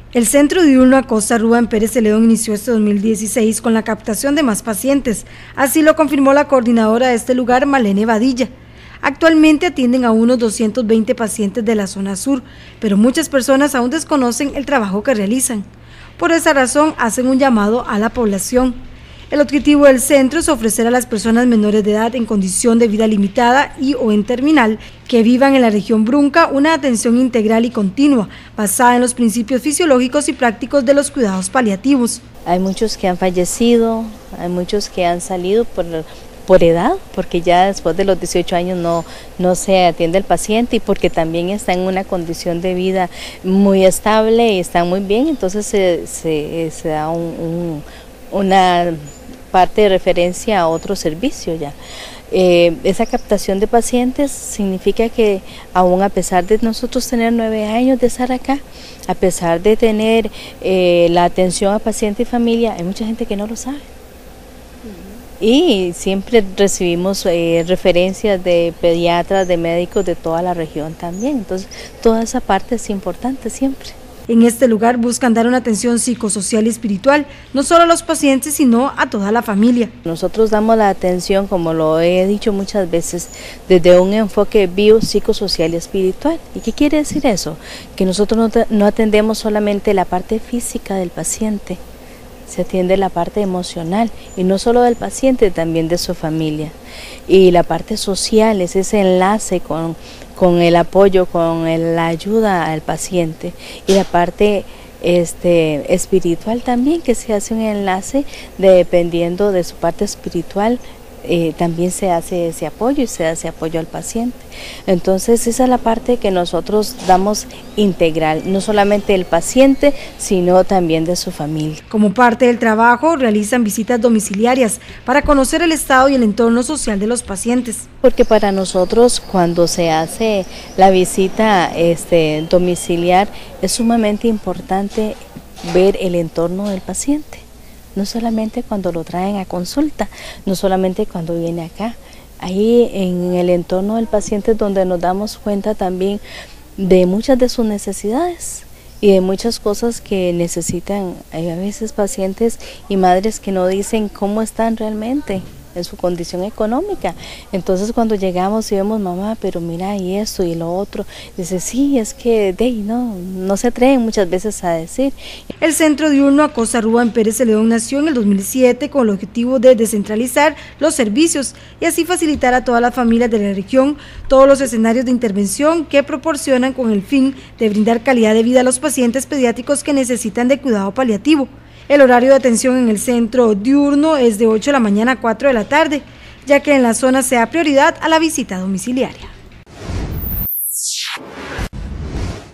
El Centro Diurno Acosta Rúa en Pérez Celedón inició este 2016 con la captación de más pacientes, así lo confirmó la coordinadora de este lugar, Malene Badilla. Actualmente atienden a unos 220 pacientes de la zona sur, pero muchas personas aún desconocen el trabajo que realizan. Por esa razón hacen un llamado a la población. El objetivo del centro es ofrecer a las personas menores de edad en condición de vida limitada y o en terminal que vivan en la región Brunca una atención integral y continua, basada en los principios fisiológicos y prácticos de los cuidados paliativos. Hay muchos que han fallecido, hay muchos que han salido por edad, porque ya después de los 18 años no se atiende al paciente y porque también está en una condición de vida muy estable y está muy bien, entonces se da una parte de referencia a otro servicio ya. Esa captación de pacientes significa que aún a pesar de nosotros tener 9 años de estar acá, a pesar de tener la atención a paciente y familia, hay mucha gente que no lo sabe. Y siempre recibimos referencias de pediatras, de médicos de toda la región también, entonces toda esa parte es importante siempre. En este lugar buscan dar una atención psicosocial y espiritual, no solo a los pacientes, sino a toda la familia. Nosotros damos la atención, como lo he dicho muchas veces, desde un enfoque biopsicosocial y espiritual. ¿Y qué quiere decir eso? Que nosotros no atendemos solamente la parte física del paciente, se atiende la parte emocional, y no solo del paciente, también de su familia. Y la parte social es ese enlace con el apoyo, con la ayuda al paciente, y la parte espiritual también, que se hace un enlace dependiendo de su parte espiritual. También se hace ese apoyo y se hace apoyo al paciente. Entonces esa es la parte que nosotros damos integral, no solamente del paciente, sino también de su familia. Como parte del trabajo, realizan visitas domiciliarias para conocer el estado y el entorno social de los pacientes. Porque para nosotros, cuando se hace la visita domiciliar, es sumamente importante ver el entorno del paciente. No solamente cuando lo traen a consulta, no solamente cuando viene acá. Ahí en el entorno del paciente es donde nos damos cuenta también de muchas de sus necesidades y de muchas cosas que necesitan. Hay a veces pacientes y madres que no dicen cómo están realmente en su condición económica. Entonces cuando llegamos y vemos, mamá, pero mira, y esto y lo otro, dice, sí, es que no se atreven muchas veces a decir. El Centro Diurno Acosta Rúa en Pérez Celedón nació en el 2007 con el objetivo de descentralizar los servicios y así facilitar a todas las familias de la región todos los escenarios de intervención que proporcionan con el fin de brindar calidad de vida a los pacientes pediátricos que necesitan de cuidado paliativo. El horario de atención en el centro diurno es de 8 de la mañana a 4 de la tarde, ya que en la zona se da prioridad a la visita domiciliaria.